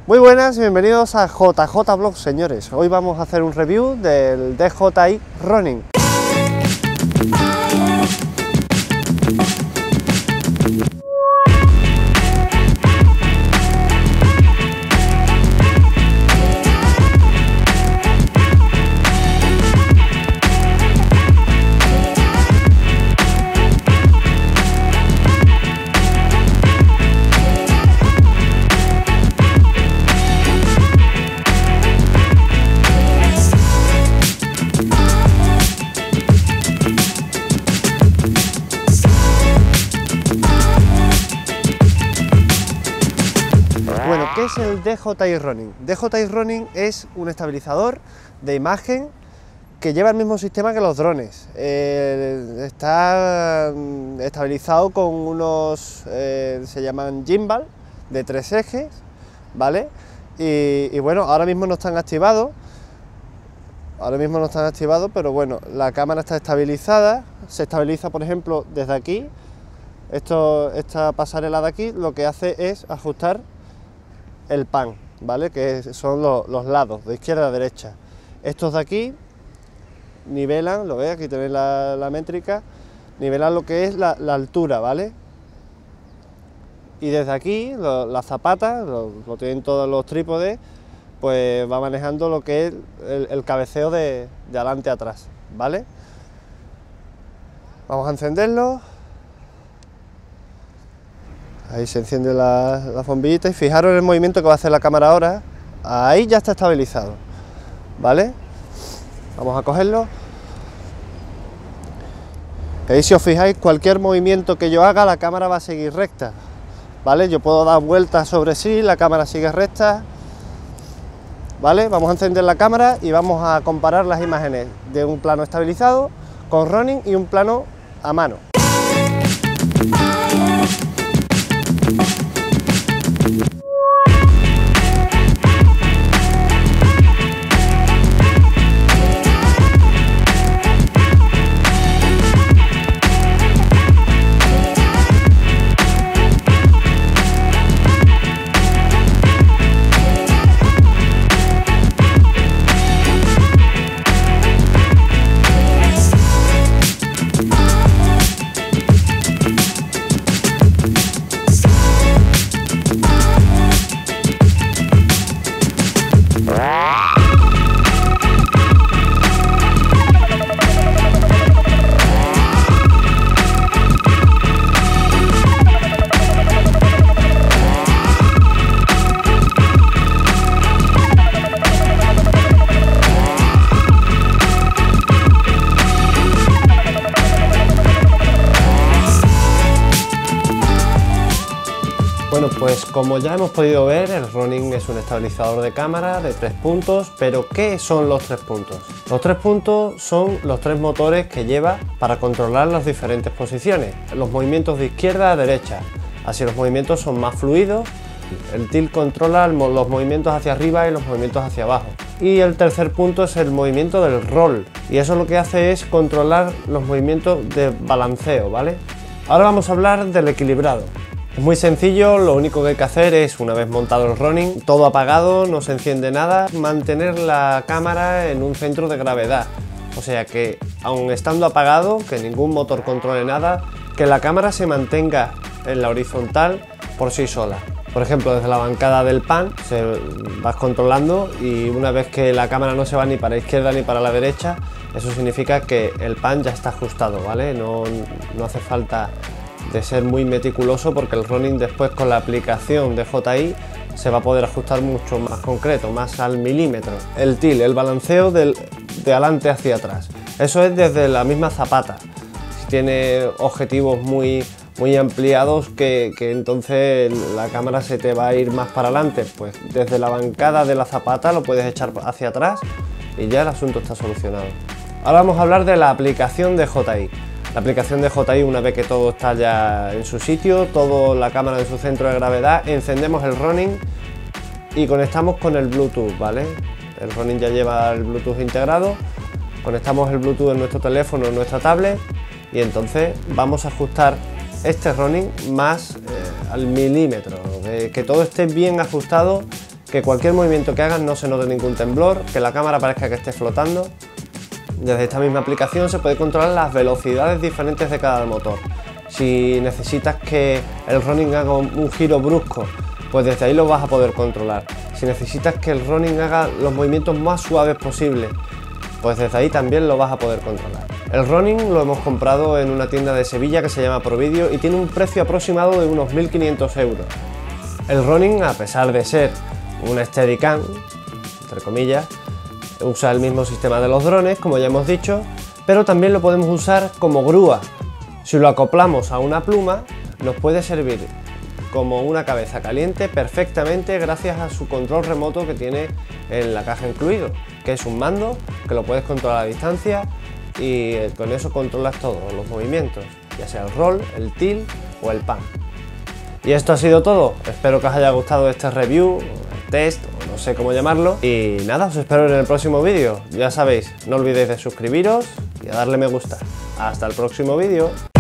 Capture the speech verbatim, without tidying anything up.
Muy buenas y bienvenidos a J J Vlogs, señores. Hoy vamos a hacer un review del D J I Ronin. Bueno, ¿qué es el D J I Ronin? D J I Ronin es un estabilizador de imagen que lleva el mismo sistema que los drones. Eh, está estabilizado con unos, eh, se llaman gimbal, de tres ejes, ¿vale? Y, y bueno, ahora mismo no están activados, ahora mismo no están activados, pero bueno, la cámara está estabilizada, se estabiliza, por ejemplo, desde aquí. Esto, esta pasarela de aquí lo que hace es ajustar el pan, ¿vale? Que son los, los lados, de izquierda a derecha. Estos de aquí nivelan, lo veis, aquí tenéis la, la métrica, nivelan lo que es la, la altura, ¿vale? Y desde aquí, lo, la zapata, lo, lo tienen todos los trípodes, pues va manejando lo que es el, el cabeceo de, de adelante a atrás, ¿vale? Vamos a encenderlo. Ahí se enciende la, la bombillita y fijaros en el movimiento que va a hacer la cámara ahora. Ahí ya está estabilizado, ¿vale? Vamos a cogerlo. Ahí, si os fijáis, cualquier movimiento que yo haga, la cámara va a seguir recta, ¿vale? Yo puedo dar vueltas sobre sí, la cámara sigue recta, ¿vale? Vamos a encender la cámara y vamos a comparar las imágenes de un plano estabilizado con Ronin y un plano a mano. Bueno, pues como ya hemos podido ver, el Ronin es un estabilizador de cámara de tres puntos, pero ¿qué son los tres puntos? Los tres puntos son los tres motores que lleva para controlar las diferentes posiciones, los movimientos de izquierda a derecha, así los movimientos son más fluidos. El tilt controla los movimientos hacia arriba y los movimientos hacia abajo. Y el tercer punto es el movimiento del roll, y eso lo que hace es controlar los movimientos de balanceo, ¿vale? Ahora vamos a hablar del equilibrado. Es muy sencillo, lo único que hay que hacer es, una vez montado el Ronin, todo apagado, no se enciende nada, mantener la cámara en un centro de gravedad. O sea que, aun estando apagado, que ningún motor controle nada, que la cámara se mantenga en la horizontal por sí sola. Por ejemplo, desde la bancada del pan se vas controlando, y una vez que la cámara no se va ni para la izquierda ni para la derecha, eso significa que el pan ya está ajustado, ¿vale? No, no hace falta de ser muy meticuloso, porque el Ronin después con la aplicación de J I se va a poder ajustar mucho más concreto, más al milímetro. El tilt, el balanceo del, de adelante hacia atrás, eso es desde la misma zapata. Si tiene objetivos muy, muy ampliados, que, que entonces la cámara se te va a ir más para adelante, pues desde la bancada de la zapata lo puedes echar hacia atrás y ya el asunto está solucionado. Ahora vamos a hablar de la aplicación de J I. La aplicación de J I, una vez que todo está ya en su sitio, toda la cámara en su centro de gravedad, encendemos el Ronin y conectamos con el Bluetooth, ¿vale? El Ronin ya lleva el Bluetooth integrado, conectamos el Bluetooth en nuestro teléfono, en nuestra tablet, y entonces vamos a ajustar este Ronin más eh, al milímetro, de que todo esté bien ajustado, que cualquier movimiento que hagas no se note ningún temblor, que la cámara parezca que esté flotando. Desde esta misma aplicación se puede controlar las velocidades diferentes de cada motor. Si necesitas que el running haga un giro brusco, pues desde ahí lo vas a poder controlar. Si necesitas que el running haga los movimientos más suaves posibles, pues desde ahí también lo vas a poder controlar. El running lo hemos comprado en una tienda de Sevilla que se llama ProVideo y tiene un precio aproximado de unos mil quinientos euros. El running, a pesar de ser una Steadicam, entre comillas, usa el mismo sistema de los drones, como ya hemos dicho, pero también lo podemos usar como grúa. Si lo acoplamos a una pluma, nos puede servir como una cabeza caliente perfectamente gracias a su control remoto que tiene en la caja incluido, que es un mando que lo puedes controlar a distancia y con eso controlas todos los movimientos, ya sea el roll, el tilt o el pan. Y esto ha sido todo, espero que os haya gustado este review, test o no sé cómo llamarlo, y nada, os espero en el próximo vídeo. Ya sabéis, no olvidéis de suscribiros y a darle me gusta. Hasta el próximo vídeo.